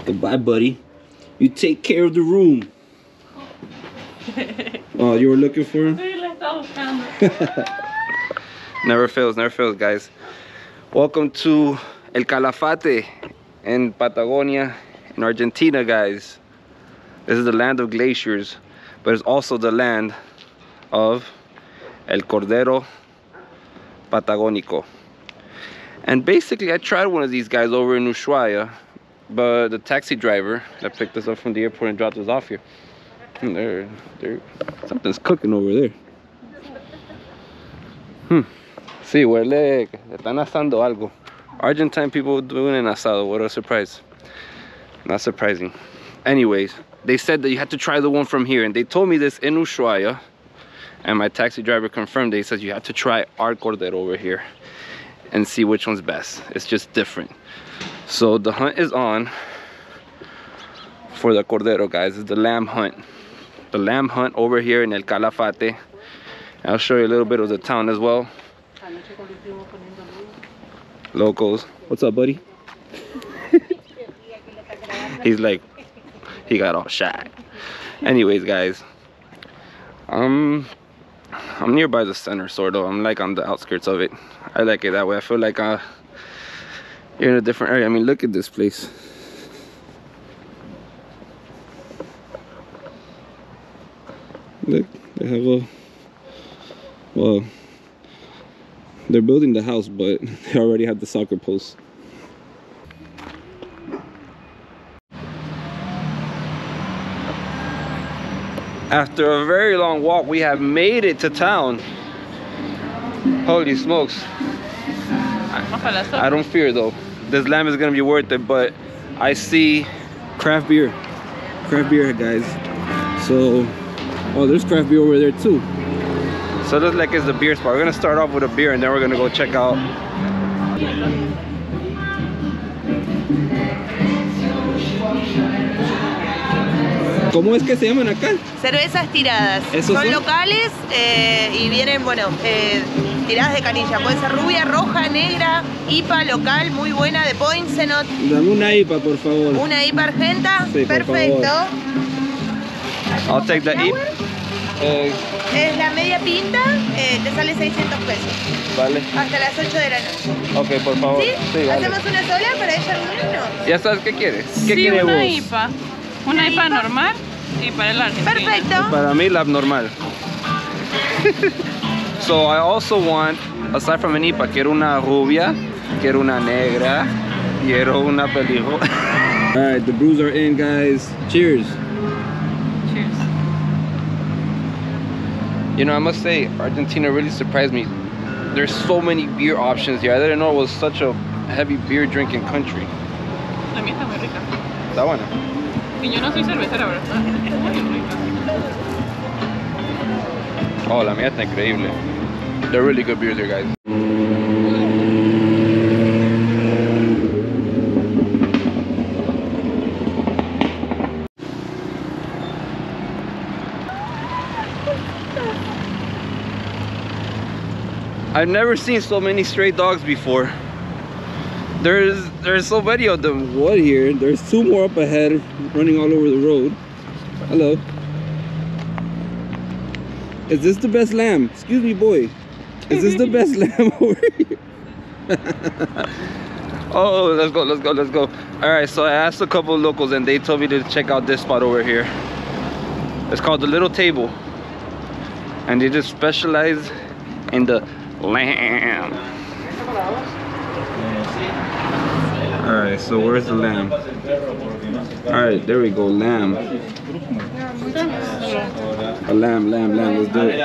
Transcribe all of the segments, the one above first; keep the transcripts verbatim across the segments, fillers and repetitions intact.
Goodbye, buddy. You take care of the room. Oh, you were looking for him? Never fails, never fails, guys. Welcome to El Calafate in Patagonia in Argentina, guys. This is the land of glaciers, but it's also the land of El Cordero Patagónico. And basically, I tried one of these guys over in Ushuaia, but the taxi driver that picked us up from the airport and dropped us off here, and there, there, something's cooking over there. Hmm. Sí, huele, están asando algo. Argentine people doing an asado, what a surprise. Not surprising. Anyways, they said that you had to try the one from here, and they told me this in Ushuaia, and my taxi driver confirmed. They said you have to try our cordero over here and see which one's best. It's just different. So the hunt is on for the cordero, guys. It's the lamb hunt. The lamb hunt over here in El Calafate. I'll show you a little bit of the town as well. Locals. What's up, buddy? He's like, he got all shy. Anyways, guys, um, I'm nearby the center, sort of. I'm like on the outskirts of it. I like it that way. I feel like uh, you're in a different area. I mean, look at this place. Look, they have a, well, they're building the house, but they already have the soccer post. After a very long walk, we have made it to town. Holy smokes. I, I don't fear though. This lamb is gonna be worth it, but I see craft beer. Craft beer, guys. So, oh, there's craft beer over there too. So it looks like it's the beer spot. We're gonna start off with a beer and then we're gonna go check out. ¿Cómo es que se llaman acá? Cervezas tiradas. Son, son locales eh, y vienen, bueno, eh, tiradas de canilla. Puede ser rubia, roja, negra, I P A local, muy buena, de Poinsenot. Dame una I P A, por favor. Una I P A argenta, sí, perfecto. I'll take the I P A. Eh, es la media pinta, eh, te sale seiscientos pesos. Vale. Hasta las ocho de la noche. Ok, por favor. ¿Sí? Sí, vale. ¿Hacemos una sola para ella alguno? ¿Ya sabes qué quieres? ¿Qué sí, quiere una vos? I P A. Una I P A normal y para el argentino. Perfecto. Y para mí la normal. So I also want, aside from an I P A, quiero una rubia, quiero una negra, quiero una pelirroja. Alright, the brews are in, guys. Cheers. Cheers. You know, I must say, Argentina really surprised me. There's so many beer options here. I didn't know it was such a heavy beer drinking country. La mía está muy rica. Está buena. Y yo no soy cervecera, pero está muy rica. Oh, la mía está increíble. They're really good beers here, guys. I've never seen so many stray dogs before. There's there's so many of them. What here? There's two more up ahead running all over the road. Hello. Is this the best lamb? Excuse me, boy. Is this the best lamb over here? Oh, let's go, let's go, let's go. All right, so I asked a couple of locals and they told me to check out this spot over here. It's called The Little Table. And they just specialize in the lamb. All right, so where's the lamb? All right, there we go, lamb. A lamb, lamb, lamb, let's do it.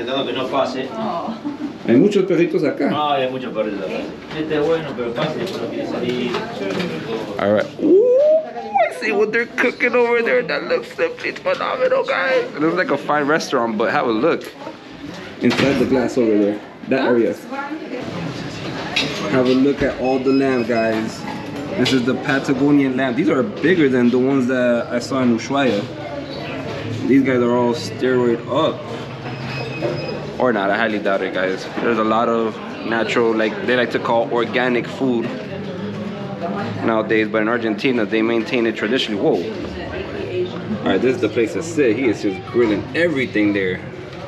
Hay muchos perritos acá. Ah, hay muchos perritos acá. Este es bueno, pero pase, pero quiere salir. All right. Ooh, I see what they're cooking over there. That looks simply phenomenal, guys. It looks like a fine restaurant, but have a look. Inside the glass over there, that area. Have a look at all the lamb, guys. This is the Patagonian lamb. These are bigger than the ones that I saw in Ushuaia. These guys are all steroid up. Or not, I highly doubt it, guys. There's a lot of natural, like they like to call organic food. nowadays, but in Argentina, they maintain it traditionally. Whoa. All right, this is the place to sit. He is just grilling everything there.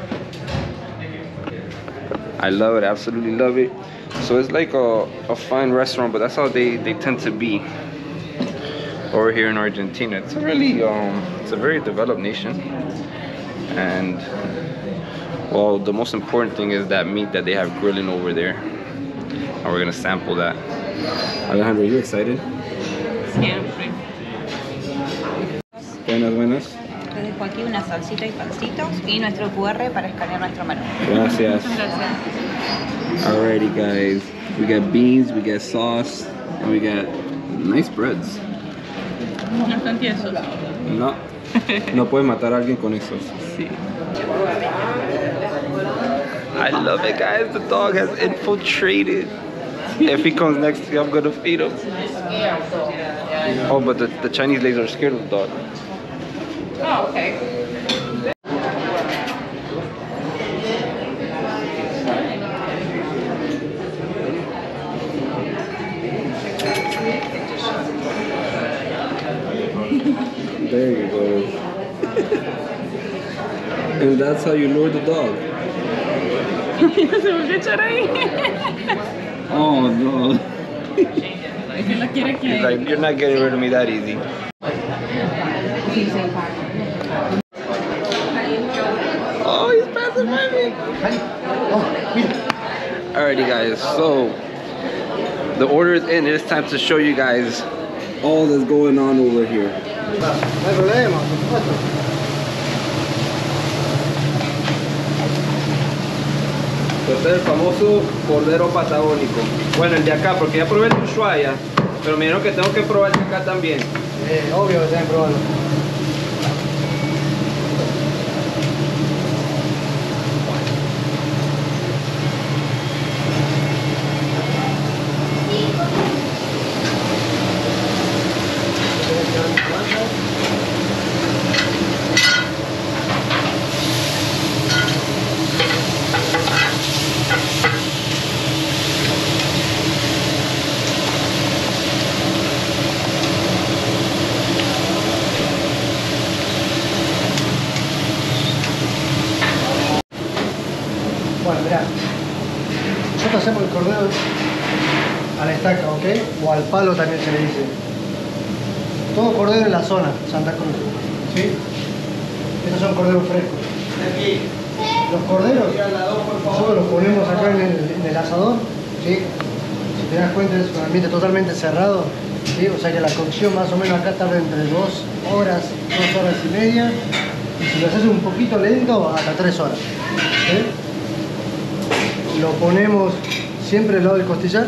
I love it, absolutely love it. So it's like a, a fine restaurant, but that's how they, they tend to be over here in Argentina. It's a really, um, it's a very developed nation. And, well, the most important thing is that meat that they have grilling over there. And we're gonna sample that. Alejandro, are you excited? Siempre. Buenas, buenas. Les dejo aquí una salsita y pancitos y nuestro Q R para escanear nuestro menú. Gracias. Gracias. Alrighty, guys. We got beans, we got sauce, and we got nice breads. No están tiesos. No, no puedes matar a alguien con eso. Sí. I love it, guys. The dog has infiltrated. If he comes next to you, I'm gonna feed him. Oh, but the, the Chinese ladies are scared of the dog. Oh, okay. There you go. And that's how you lure the dog. Se volvió a echar ahí. Oh no. Es que la quiere que... He's like, you're not getting rid of me that easy. Oh, he's passing by me. Alrighty, guys. So the order is in. It is time to show you guys all that's going on over here. Este es el famoso cordero patagónico. Bueno, el de acá, porque ya probé el de Ushuaia, pero me dijeron que tengo que probar el de acá también. Eh, obvio que tenés que probarlo. Bueno, mirá, nosotros hacemos el cordero a la estaca, ¿ok? O al palo también se le dice. Todo cordero en la zona, Santa Cruz, ¿sí? Estos son corderos frescos. Los corderos, nosotros los ponemos acá en el, en el asador, ¿sí? Si te das cuenta es un ambiente totalmente cerrado, ¿sí? O sea que la cocción más o menos acá tarda entre dos horas, dos horas y media. Y si lo haces un poquito lento, hasta tres horas, ¿sí? Lo ponemos siempre del lado del costillar,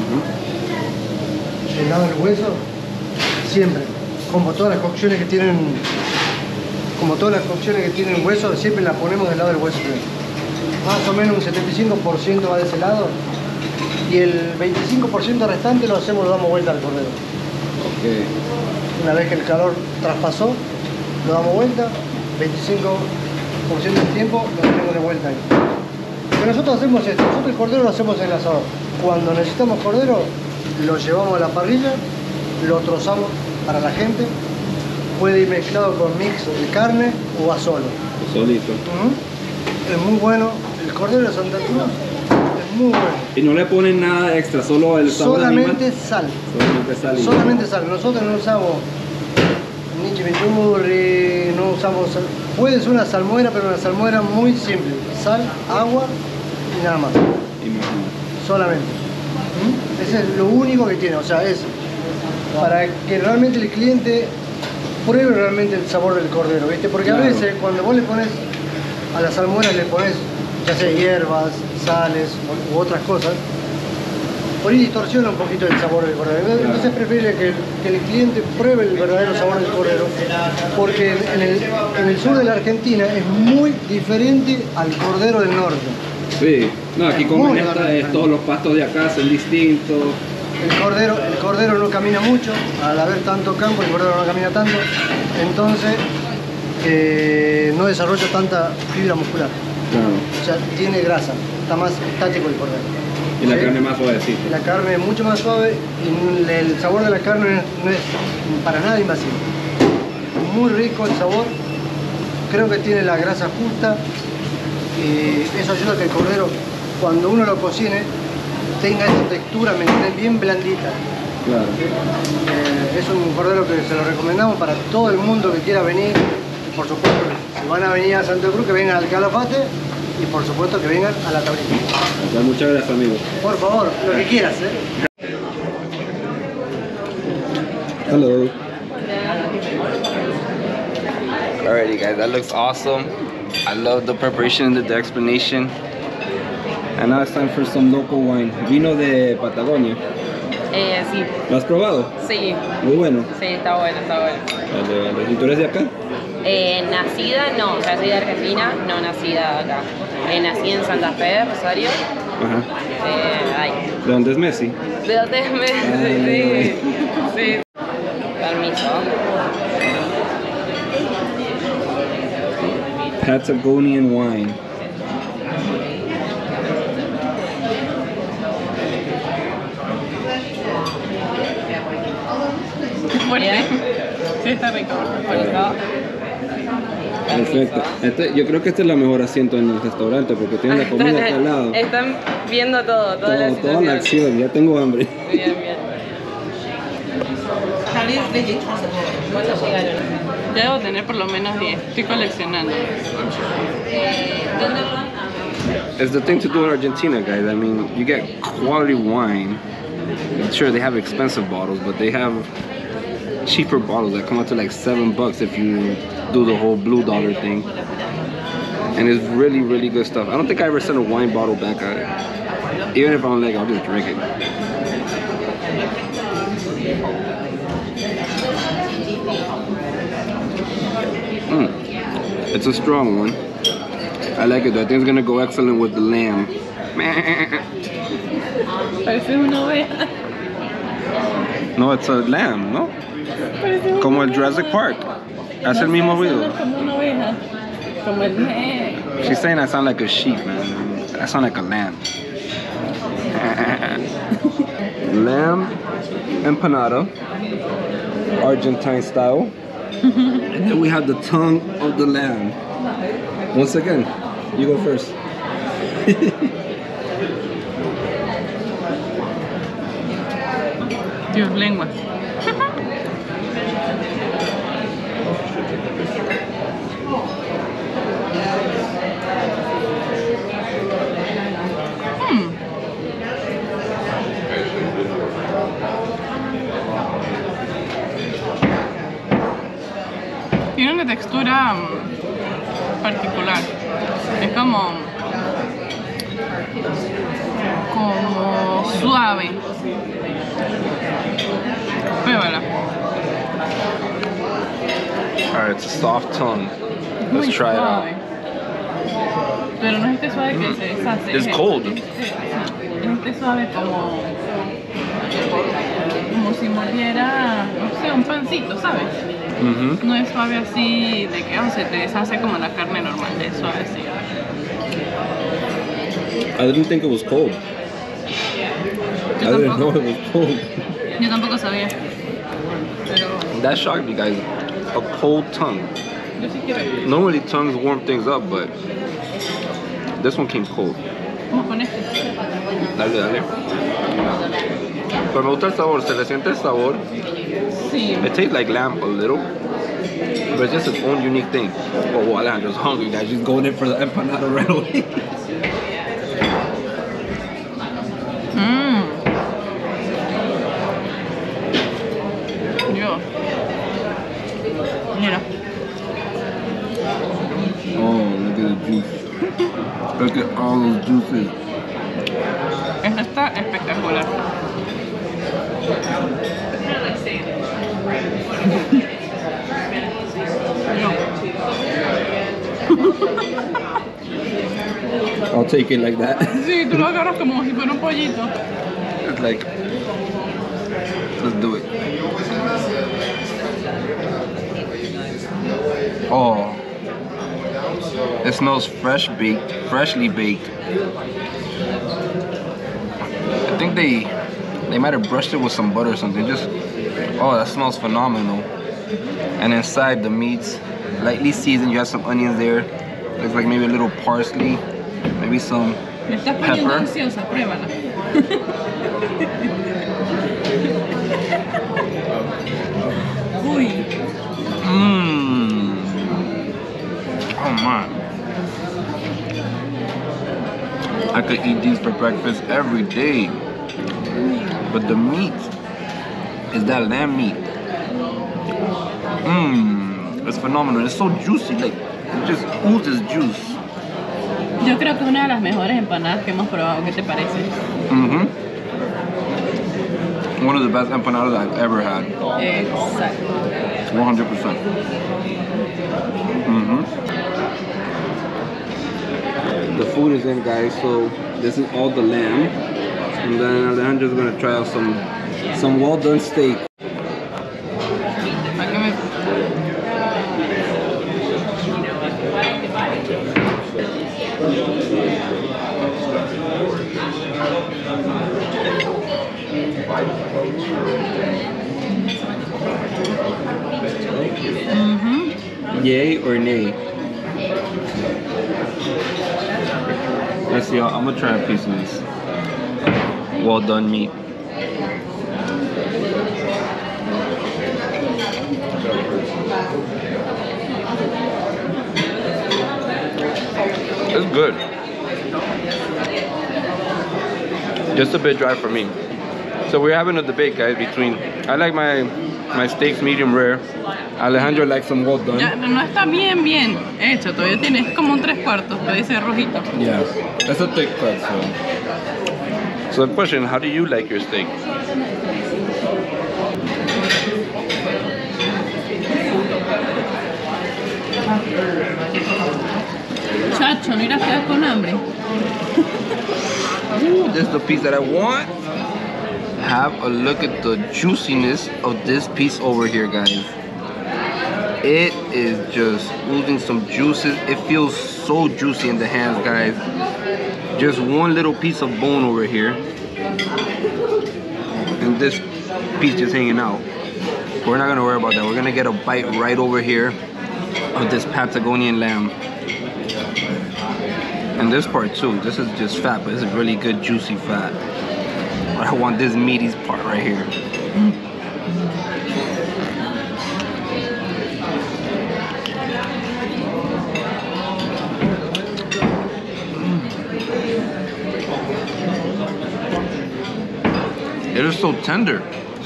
del lado del hueso, siempre. Como todas las cocciones que tienen, como todas las cocciones que tienen hueso, siempre las ponemos del lado del hueso. Más o menos un setenta y cinco por ciento va de ese lado y el veinticinco por ciento restante lo hacemos, lo damos vuelta al cordero. Okay. Una vez que el calor traspasó, lo damos vuelta, veinticinco por ciento del tiempo lo tenemos de vuelta ahí. Lo que nosotros hacemos es, nosotros el cordero lo hacemos en el asador. Cuando necesitamos cordero, lo llevamos a la parrilla, lo trozamos para la gente. Puede ir mezclado con mix de carne o a solo. Solito. Uh-huh. Es muy bueno. El cordero de Santa Cruz es muy bueno. Y no le ponen nada extra, solo el sabor Solamente animal. sal. Solamente sal. Y Solamente sal. Nosotros no usamos ni chimichurri, no usamos sal. Puede ser una salmuera, pero una salmuera muy simple. Sal, agua y nada más. Y más nada. Solamente. ¿Mm? Ese es lo único que tiene. O sea, es para que realmente el cliente pruebe realmente el sabor del cordero, ¿viste? Porque Claro. a veces cuando vos le pones a las salmueras, le pones ya sea hierbas, sales u, u otras cosas, por ahí distorsiona un poquito el sabor del cordero. Entonces Claro. es preferible que, que el cliente pruebe el verdadero sabor del cordero, porque en el, en el sur de la Argentina es muy diferente al cordero del norte. Sí, no, aquí comen Muy esta, barato. es, todos los pastos de acá son distintos. El cordero, el cordero no camina mucho, al haber tanto campo el cordero no camina tanto, entonces eh, no desarrolla tanta fibra muscular, Claro. o sea, tiene grasa, está más estático el cordero. Y la ¿sí? carne más suavecita. Y la carne es mucho más suave y el sabor de la carne no es para nada invasivo. Muy rico el sabor. Creo que tiene la grasa justa y eso ayuda a que el cordero, cuando uno lo cocine, tenga esa textura, ¿me entiendes? Bien blandita. Claro. Eh, es un cordero que se lo recomendamos para todo el mundo que quiera venir. Y por supuesto, si van a venir a Santa Cruz, que vengan al Calafate y por supuesto que vengan a la tablita. Okay, muchas gracias, amigo. Por favor, lo que quieras, ¿eh? Hello. Alrighty guys, that looks awesome. I love the preparation and the explanation. And now it's time for some local wine. Vino de Patagonia. Eh, sí. ¿Lo has probado? Sí. Muy bueno. Sí, está bueno, está bueno. Vale, vale. ¿Y tú eres de acá? Eh, nacida, no, o sea, soy de Argentina, no nacida acá. Eh, nací en Santa Fe, Rosario. Ajá. Eh, ay. ¿De dónde es Messi? ¿De dónde es Messi? Sí. Sí. Permiso. Patagonian wine. Fuerte. Sí, está rico. Perfecto. Este, yo creo que este es el mejor asiento en el restaurante porque tiene la comida acá al lado. Están viendo todo, toda Todo, la toda la situación. acción, ya tengo hambre. Bien, bien. ¿Cuántos llegaron? Ya debo tener por lo menos diez. Estoy coleccionando. It's the thing to do in Argentina, guys. I mean, you get quality wine. Sure, they have expensive bottles, but they have cheaper bottles that come out to like seven bucks if you do the whole blue dollar thing. And it's really, really good stuff. I don't think I ever sent a wine bottle back at it. Even if I don't like it, I'll just drink it. Mm. It's a strong one. I like it though. I think it's gonna go excellent with the lamb. Parece una oveja. No, it's a lamb, ¿no? Como el Jurassic Park. Hace el mismo ruido. Como una oveja. Como el meh. She's saying I sound like a sheep, man. I sound like a lamb. Lamb empanada, Argentine style. And then we have the tongue of the lamb. Once again, you go first. Dios, lengua. Hmm. Tiene una textura um, particular. Es como como suave. Pruébala. Alright, it's a soft tongue. Let's Muy try it out. suave. Pero no es este suave que se deshace. It's es cold. Este, es este suave como como si mordiera, no sé, un pancito, ¿sabes? Mm-hmm. No es suave así de que oh, se te deshace como la carne normal, es suave así. I didn't think it was cold. Yo I didn't know tampoco. it was cold. Yo tampoco sabía. Pero That shocked me, guys. A cold tongue. yo sí quiero. Normally tongues warm things up, but this one came cold. Vamos con este. Dale, dale. Pero me gusta el sabor, se le siente el sabor. Sí. It tastes like lamb a little, but it's just its own unique thing. Oh, well, Alejandro's hungry, guys. She's going in for the empanada right away. Mmm. Dios. Mira. Oh, look at the juice. Look at all those juices. Esta está espectacular. I'll take it like that. Sí, tú lo agarras como si fuera un pollito. It's like, let's do it. Oh, it smells fresh baked, freshly baked. they they might have brushed it with some butter or something. Just, oh, that smells phenomenal. And inside the meat's lightly seasoned. You have some onions there. Looks like maybe a little parsley, maybe some Me estás poniendo pepper. ansiosa, pruébala. Uy. Mmm. Oh man. I could eat these for breakfast every day. But the meat is that lamb meat. Mmm. It's phenomenal. It's so juicy. Like, it just oozes juice. Yo creo que es una de las mejores empanadas que hemos probado. ¿Qué te parece? Mm-hmm. One of the best empanadas I've ever had. Exacto. one hundred percent. Mm-hmm. The food is in, guys, so this is all the lamb. And then Alejandro's gonna try out some some well done steak. Mm-hmm. Yay or nay? Let's see, I'm gonna try a piece of this well done meat. It's good. Just a bit dry for me. So we're having a debate, guys, between I like my my steaks medium rare. Alejandro likes some well done. Ya, no está bien, bien hecho. Todavía tienes como un tres cuartos, pero dice rojito. Yeah, that's a thick cut. So, so the question: how do you like your steak? Chacho, no irás a quedar con hambre. Ooh, this is the piece that I want. Have a look at the juiciness of this piece over here, guys. It is just oozing some juices. It feels so juicy in the hands, guys. Just one little piece of bone over here. And this piece just hanging out. We're not gonna worry about that. We're gonna get a bite right over here of this Patagonian lamb. And this part too, this is just fat, but it's a really good juicy fat. But I want this meaty part right here. Mm. It is so tender.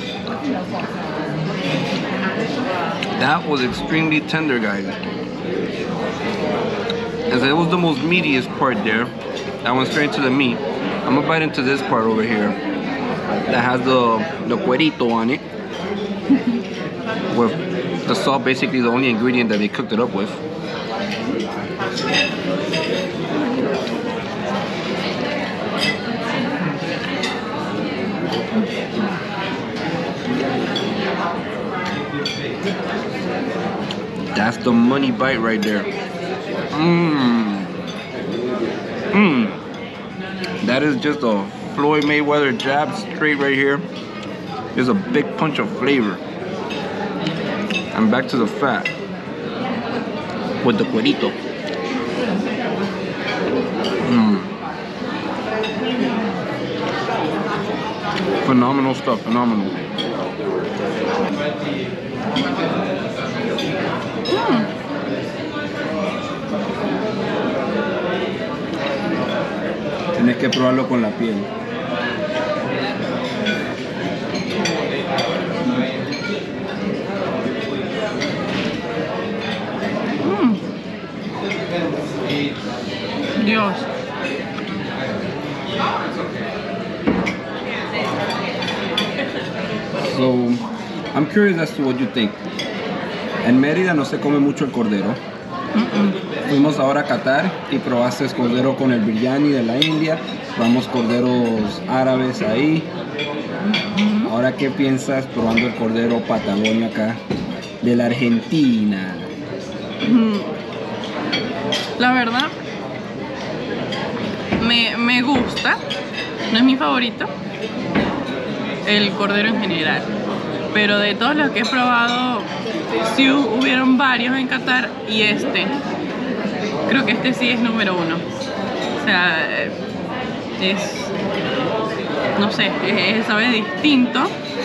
That was extremely tender, guys. As it was the most meatiest part there. That went straight to the meat. I'm gonna bite into this part over here that has the, the cuerito on it. With the salt basically the only ingredient that they cooked it up with. That's the money bite right there. Mmm. Mmm. That is just a Floyd Mayweather jab straight right here. There's a big punch of flavor. And back to the fat with the cuerito. Mmm. Phenomenal stuff, phenomenal. Mm. Tienes que probarlo con la piel. Mm. Dios. So, I'm curious as to what you think. En Mérida no se come mucho el cordero. Mm-mm. Fuimos ahora a Qatar y probaste cordero con el biryani de la India. Probamos corderos árabes ahí. Mm-hmm. Ahora, ¿qué piensas probando el cordero Patagonia acá de la Argentina? Mm. La verdad, me, me gusta. No es mi favorito, el cordero en general. Pero de todos los que he probado, sí hubieron varios en Qatar y este, creo que este sí es número uno. O sea, es, no sé, es, es, sabe distinto.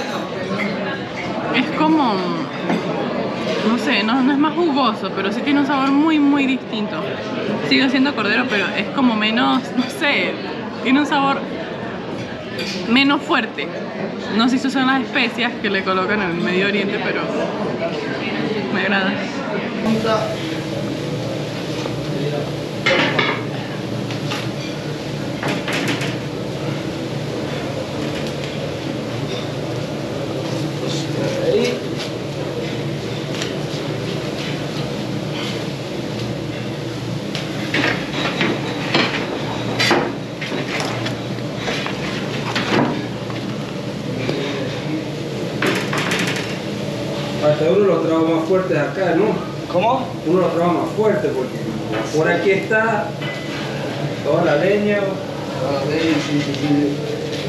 Es como, no sé, no, no es más jugoso, pero sí tiene un sabor muy, muy distinto. Sigue siendo cordero, pero es como menos, no sé, tiene un sabor menos fuerte. No sé si son las especias que le colocan en el Medio Oriente, pero me agrada. Hasta uno lo trajo más fuerte acá, ¿no? ¿Cómo? Uno lo trajo más fuerte porque por aquí está toda la leña. Toda la leña, sí, sí, sí.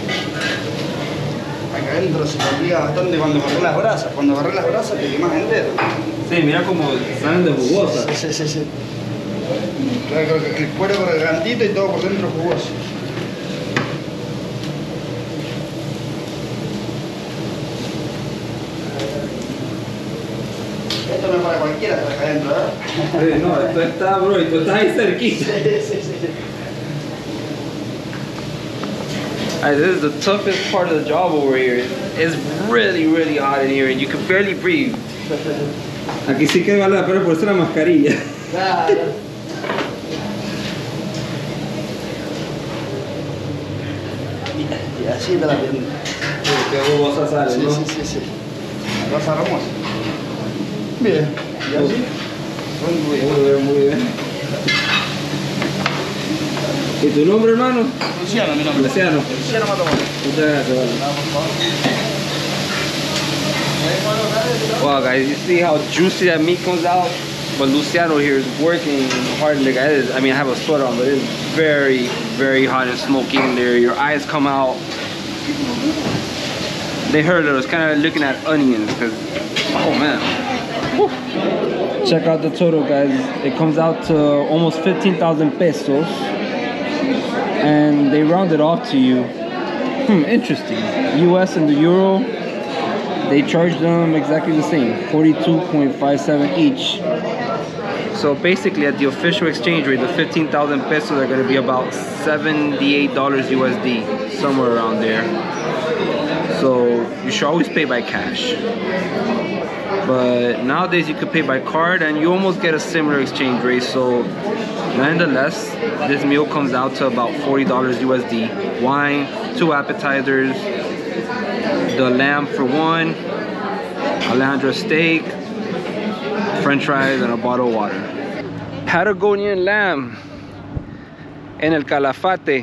Acá adentro se complica bastante cuando agarré las brasas. Cuando agarré las brasas te quemas entero. Sí, mira como salen de jugosas. Sí, sí, sí, sí. Claro, el cuero crocantito y todo por dentro jugoso. Esto no es para cualquiera estar acá adentro, ¿eh? Sí, no, esto está, bro, y tú estás ahí cerquita. Sí, sí, sí. Alright, this is the toughest part of the job over here. It's really, really hot in here and you can barely breathe. Aquí sí que vale la pena ponerse la mascarilla. Claro. Y así te la tienda. Sí, qué jugosa sale, Sí, ¿no? sí, sí, sí. La cosa hermosa. Bien. ¿Y así? Muy bien, muy bien. ¿Y tu nombre, hermano? Luciano, mi nombre. Luciano. Luciano Matamoros. Muchas gracias, vale. Wow, guys, you see how juicy that meat comes out? But Luciano here is working hard. Like I, is, I mean, I have a sweater on, but it's very, very hot and smoky in there. Your eyes come out. They hurt a little. It's kind of looking at onions because, oh man. Woo. Check out the total, guys. It comes out to almost fifteen thousand pesos. And they round it off to you. Hmm, interesting. U S and the euro, they charge them exactly the same, forty-two point five seven each. So basically at the official exchange rate, the fifteen thousand pesos are going to be about seventy-eight dollars U S D, somewhere around there. So you should always pay by cash. But nowadays you could pay by card and you almost get a similar exchange rate. So nonetheless, this meal comes out to about forty dollars U S D. Wine, two appetizers, the lamb for one, Alejandra steak, French fries, and a bottle of water. Patagonian lamb en el Calafate.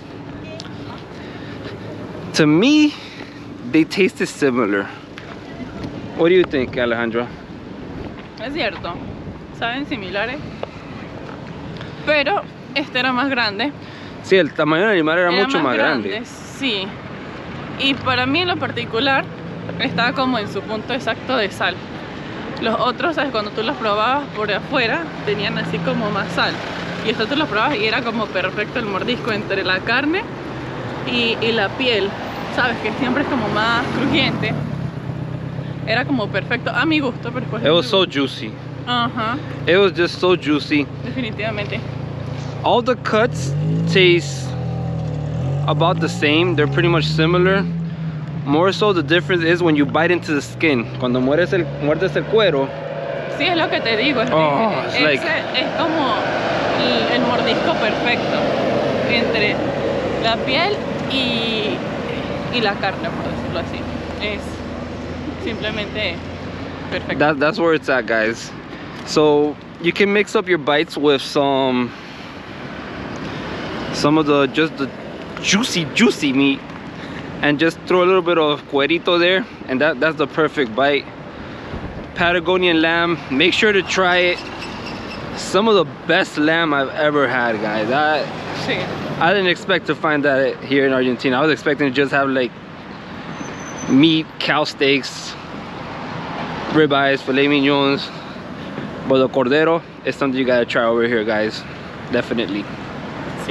To me, they tasted similar. What do you think, Alejandra? Es cierto, saben similares, pero este era más grande. Sí, el tamaño del animal era, era mucho más, más grande. grande. Sí, y para mí en lo particular estaba como en su punto exacto de sal. Los otros, ¿sabes? Cuando tú los probabas por afuera, tenían así como más sal. Y esto tú los probabas y era como perfecto el mordisco entre la carne y, y la piel, ¿sabes? Que siempre es como más crujiente. Era como perfecto a mi gusto, pero después... It was so juicy. Uh-huh. It was just so juicy. Definitivamente. All the cuts taste about the same. They're pretty much similar. More so the difference is when you bite into the skin. Cuando muerdes el, muerdes el cuero. Sí, es lo que te digo. Es, oh, es, it's like... es como el, el mordisco perfecto entre la piel y, y la carne, por decirlo así. Es simplemente perfecto. That, that's where it's at, guys. So you can mix up your bites with some some of the just the juicy juicy meat and just throw a little bit of cuerito there, and that that's the perfect bite. Patagonian lamb, make sure to try it. Some of the best lamb I've ever had, guys. I, sí. I didn't expect to find that here in Argentina. I was expecting to just have like meat, cow steaks, ribeyes, filet mignons. But the cordero is something you gotta try over here, guys. Definitely. Sí.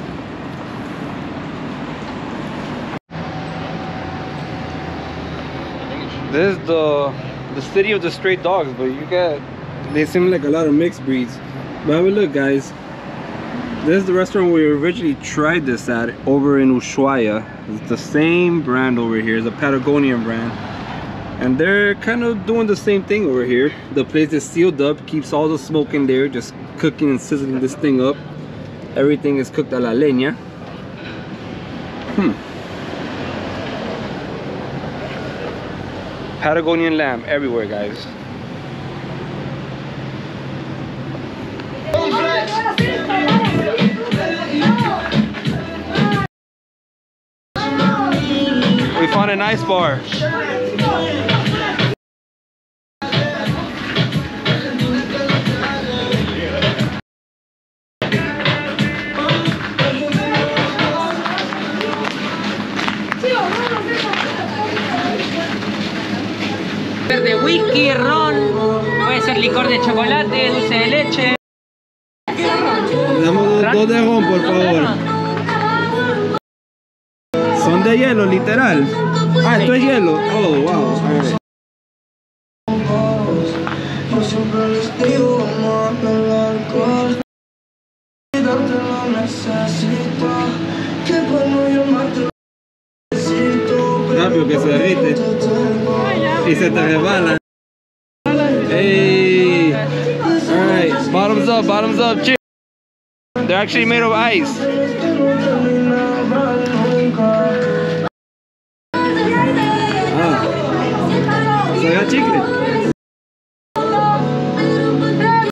This is the the city of the stray dogs, but you got, they seem like a lot of mixed breeds. But have a look, guys. This is the restaurant we originally tried this at over in Ushuaia. It's the same brand over here. It's a Patagonian brand. And they're kind of doing the same thing over here. The place is sealed up, keeps all the smoke in there, just cooking and sizzling this thing up. Everything is cooked a la leña. Hmm. Patagonian lamb everywhere, guys. We found an ice bar. De whisky, ron, puede ser licor de chocolate, dulce de leche. Damos dos de ron, por favor. Son de hielo, literal. Ah, esto es hielo. Oh, wow. Rápido que se derrite y se te resbala. Hey, all right, bottoms up, bottoms up. Cheers. They're actually made of ice. Ah, sabe a chicle.